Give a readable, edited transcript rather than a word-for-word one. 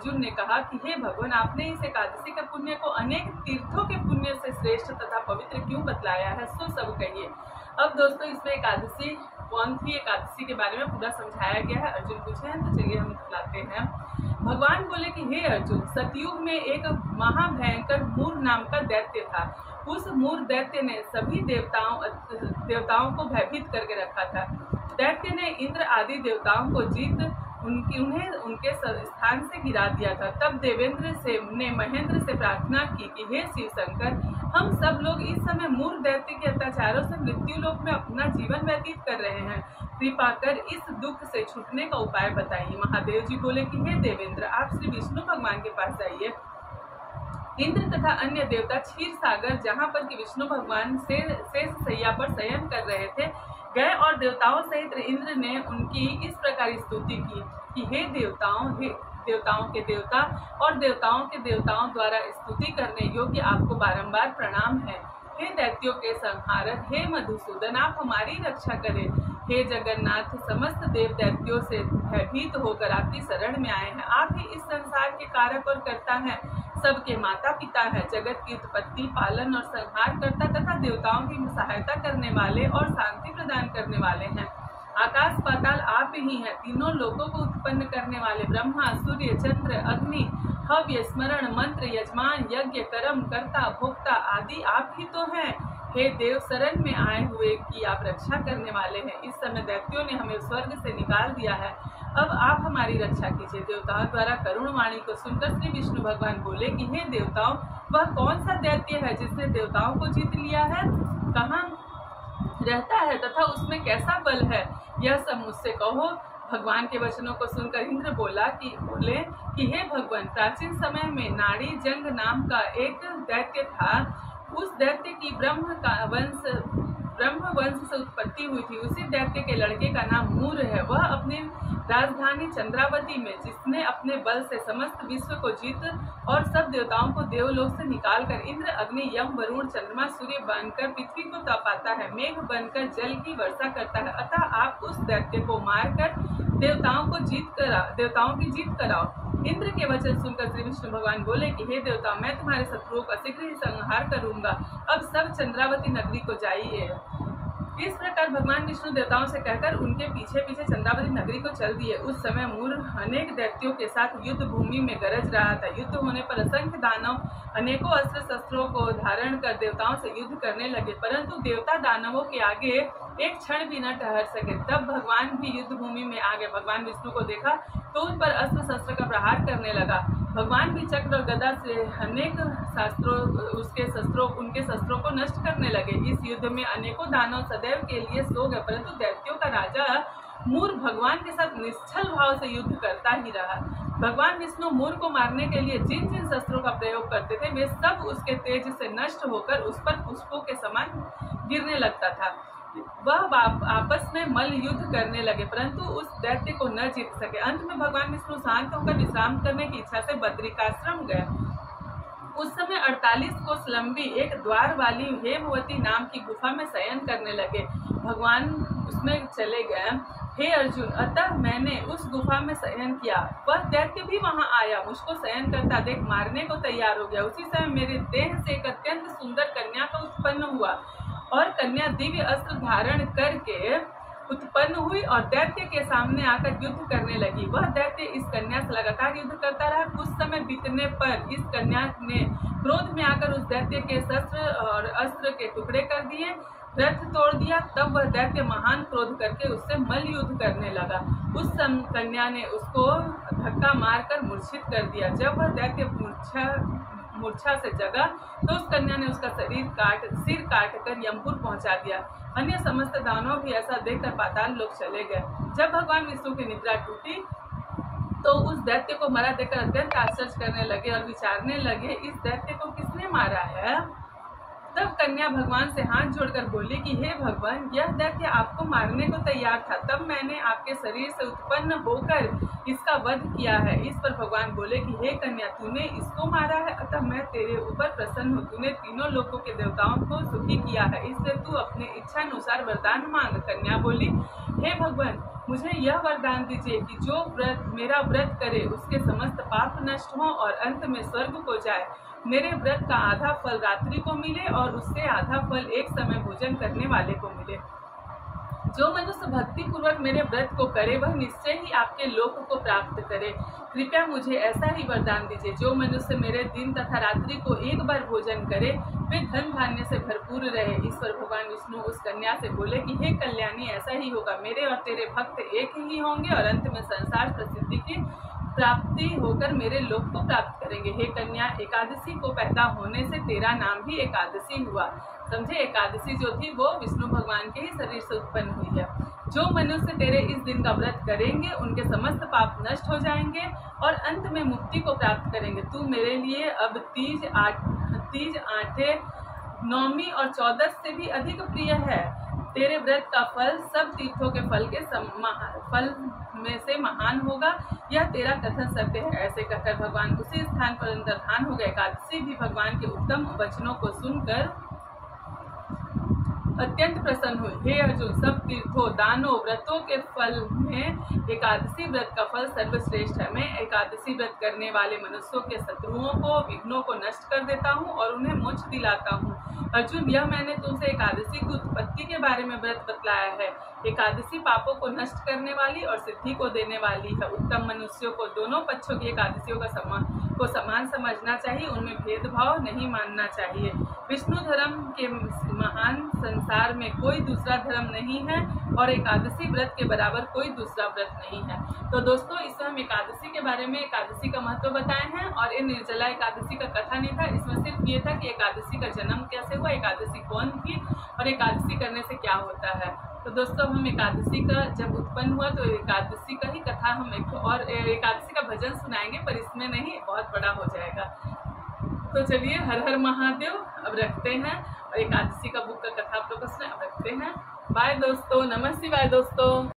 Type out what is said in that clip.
अर्जुन ने कहा कि हे भगवान, आपने इस एकादशी के पुण्य को अनेक तीर्थों के पुण्य से श्रेष्ठ तथा पवित्र क्यों बतलाया है, सो सब कहिए। अब दोस्तों इसमें एकादशी कौन थी, एकादशी के बारे में पूरा समझाया गया है। अर्जुन पूछे हैं तो चलिए हम बताते हैं। भगवान बोले कि हे अर्जुन, सतयुग में एक महाभयंकर मूर नाम का दैत्य था। उस मूर दैत्य ने सभी देवताओं को भयभीत करके रखा था। दैत्य ने इंद्र आदि देवताओं को जीत उन्हें उनके स्थान से गिरा दिया था। तब देवेंद्र ने महेंद्र से प्रार्थना की कि हे शिव शंकर, हम सब लोग इस समय मूर दैत्य के अत्याचारों से मृत्यु लोक में अपना जीवन व्यतीत कर रहे हैं। कृपा कर इस दुख से छूटने का उपाय बताइए। महादेव जी बोले कि हे देवेंद्र, आप श्री विष्णु भगवान के पास जाइए। इंद्र तथा अन्य देवता क्षीर सागर, जहाँ पर कि विष्णु भगवान शेष शैया पर शयन कर रहे थे, गए और देवताओं सहित इंद्र ने उनकी इस प्रकार स्तुति की कि हे देवताओं के देवता और देवताओं के देवताओं द्वारा स्तुति करने योग्य आपको बारंबार प्रणाम है। हे दैत्यों के संहारक, हे मधुसूदन, आप हमारी रक्षा करें। हे जगन्नाथ, समस्त देव दैत्यों से भयभीत होकर आपकी शरण में आए हैं। आप ही इस संसार के कारक और कर्ता हैं, सबके माता पिता हैं, जगत की उत्पत्ति, पालन और संहार करता तथा देवताओं की सहायता करने वाले और शांति प्रदान करने वाले हैं। आकाश पाताल आप ही हैं, तीनों लोकों को उत्पन्न करने वाले ब्रह्मा, सूर्य, चंद्र, अग्नि, हव्य, स्मरण, मंत्र, यजमान, यज्ञ, कर्म, कर्ता, भोक्ता आदि आप ही तो हैं। हे देव, शरण में आए हुए की आप रक्षा करने वाले हैं। इस समय दैत्यों ने हमें स्वर्ग से निकाल दिया है, अब आप हमारी रक्षा कीजिए। देवताओं द्वारा करुण वाणी को सुनकर श्री विष्णु भगवान बोले कि हे देवताओं, वह कौन सा दैत्य है जिसने देवताओं को जीत लिया है, कहाँ रहता है तथा उसमें कैसा बल है, यह सब मुझसे कहो। भगवान के वचनों को सुनकर इंद्र बोले कि हे भगवान, प्राचीन समय में नाड़ी जंग नाम का एक दैत्य था। उस दैत्य की ब्रह्म वंश से उत्पत्ति हुई थी। उसी दैत्य के लड़के का नाम मूर है। वह अपनी राजधानी चंद्रावती में, जिसने अपने बल से समस्त विश्व को जीत और सब देवताओं को देवलोक से निकालकर इंद्र, अग्नि, यम, वरुण, चंद्रमा, सूर्य बनकर पृथ्वी को तपाता है, मेघ बनकर जल की वर्षा करता है। अतः आप उस दैत्य को मारकर देवताओं की जीत कराओ। इंद्र के वचन सुनकर श्री विष्णु भगवान बोले कि हे देवता, मैं तुम्हारे शत्रुओं का शीघ्र ही संहार करूंगा। अब सब चंद्रावती नगरी को जाइए। इस प्रकार भगवान विष्णु देवताओं से कहकर उनके पीछे पीछे चंद्रावती नगरी को चल दिए। उस समय मूर अनेक दैत्यों के साथ युद्ध भूमि में गरज रहा था। युद्ध होने पर असंख्य दानव अनेकों अस्त्र शस्त्रों को धारण कर देवताओं से युद्ध करने लगे, परंतु देवता दानवों के आगे एक क्षण भी न ठहर सके। तब भगवान भी युद्ध भूमि में आ गए। भगवान विष्णु को देखा तो उन पर अस्त्र शस्त्र का प्रहार करने लगा। भगवान भी चक्र और गदा से अनेक उनके शस्त्रों को नष्ट करने लगे। इस युद्ध में अनेकों दानव सदैव के लिए सो गए, परंतु दैत्यों का राजा मूर भगवान के साथ निश्चल भाव से युद्ध करता ही रहा। भगवान विष्णु मूर को मारने के लिए जिन जिन शस्त्रों का प्रयोग करते थे, वे सब उसके तेज से नष्ट होकर उस पर पुष्पों के समान गिरने लगता था। वह आपस में मल्ल युद्ध करने लगे, परंतु उस दैत्य को न जीत सके। अंत में भगवान विष्णु शांत होकर विश्राम करने की इच्छा से बद्रिकाश्रम गए। उस समय 48 कोस लंबी एक द्वार वाली हेमवती नाम की गुफा में शयन करने लगे। भगवान उसमें चले गए। हे अर्जुन, अतः मैंने उस गुफा में शयन किया। वह दैत्य भी वहां आया, मुझको शयन करता देख मारने को तैयार हो गया। उसी समय मेरे देह से एक अत्यंत सुंदर कन्या का उत्पन्न हुआ और कन्या दिव्य अस्त्र धारण करके उत्पन्न हुई और दैत्य के सामने आकर युद्ध करने लगी। वह दैत्य इस कन्या से लगातार युद्ध करता रहा। कुछ समय बीतने पर इस कन्या ने क्रोध में आकर उस दैत्य के शस्त्र और अस्त्र के टुकड़े कर दिए, रथ तोड़ दिया। तब वह दैत्य महान क्रोध करके उससे मल्ल युद्ध करने लगा। उस समय कन्या ने उसको धक्का मारकर मूर्छित कर दिया। जब वह दैत्य मूर्छा से जगा तो उस कन्या ने उसका सिर काट कर यमपुर पहुंचा दिया। अन्य समस्त दानव भी ऐसा देखकर पाताल लोक चले गए। जब भगवान विष्णु की निद्रा टूटी तो उस दैत्य को मरा देखकर अत्यंत आश्चर्य करने लगे और विचारने लगे, इस दैत्य को किसने मारा है। तब कन्या भगवान से हाथ जोड़कर बोली कि हे भगवान, यह दैत्य आपको मारने को तैयार था, तब मैंने आपके शरीर से उत्पन्न होकर इसका वध किया है। इस पर भगवान बोले कि हे कन्या, तूने इसको मारा है, अतः मैं तेरे ऊपर प्रसन्न हूँ। तूने तीनों लोकों के देवताओं को सुखी किया है, इसलिए तू अपनी इच्छा अनुसार वरदान मांग। कन्या बोली, हे भगवान, मुझे यह वरदान दीजिए कि जो मेरा व्रत करे उसके समस्त पाप नष्ट हो और अंत में स्वर्ग को जाए। मेरे व्रत का आधा फल रात्रि को मिले और उससे आधा फल एक समय भोजन करने वाले को मिले। जो मनुष्य भक्ति पूर्वक मेरे व्रत को करे वह निश्चय ही आपके लोक को प्राप्त करे। कृपया मुझे ऐसा ही वरदान दीजिए। जो मनुष्य मेरे दिन तथा रात्रि को एक बार भोजन करे वे धन धान्य से भरपूर रहे। ईश्वर भगवान विष्णु उस कन्या से बोले कि हे कल्याणी, ऐसा ही होगा। मेरे और तेरे भक्त एक ही होंगे और अंत में संसार प्रसिद्धि की प्राप्ति होकर मेरे लोक को प्राप्त करेंगे। हे कन्या, एकादशी को पैदा होने से तेरा नाम भी एकादशी हुआ। समझे, एकादशी जो थी वो विष्णु भगवान के ही शरीर से उत्पन्न हुई है। जो मनुष्य तेरे इस दिन का व्रत करेंगे उनके समस्त पाप नष्ट हो जाएंगे और अंत में मुक्ति को प्राप्त करेंगे। तू मेरे लिए अब तीज, आठे, नौमी और 14 से भी अधिक प्रिय है। तेरे व्रत का फल सब तीर्थों के फल में से महान होगा। यह तेरा कथन सत्य है। ऐसे कहकर भगवान उसी स्थान पर अंतर्धान हो गए। एकादशी भी भगवान के उत्तम वचनों को सुनकर अत्यंत प्रसन्न हुई। हे अर्जुन, सब तीर्थों, दानों, व्रतों के फल में एकादशी व्रत का फल सर्वश्रेष्ठ है। मैं एकादशी व्रत करने वाले मनुष्यों के शत्रुओं को, विघ्नों को नष्ट कर देता हूँ और उन्हें मोक्ष दिलाता हूँ। अर्जुन, यह मैंने तुमसे एकादशी की उत्पत्ति के बारे में व्रत बतलाया है। एकादशी पापों को नष्ट करने वाली और सिद्धि को देने वाली है। उत्तम मनुष्यों को दोनों पक्षों की एकादशियों का समान समझना चाहिए, उनमें भेदभाव नहीं मानना चाहिए। विष्णु धर्म के महान संसार में कोई दूसरा धर्म नहीं है और एकादशी व्रत के बराबर कोई दूसरा व्रत नहीं है। तो दोस्तों, इसमें हम एकादशी के बारे में, एकादशी का महत्व बताए हैं और ये निर्जला एकादशी का कथा नहीं था। इसमें सिर्फ ये था कि एकादशी का जन्म कैसे हुआ, एकादशी कौन थी और एकादशी करने से क्या होता है। तो दोस्तों, हम एकादशी का जब उत्पन्न हुआ तो एकादशी का ही कथा हम और एकादशी का भजन सुनाएंगे, पर इसमें नहीं, बहुत बड़ा हो जाएगा। तो चलिए, हर हर महादेव अब रखते हैं और एकादशी का बुक का कथा आप लोग को अब रखते हैं। बाय दोस्तों, नमः शिवाय दोस्तों।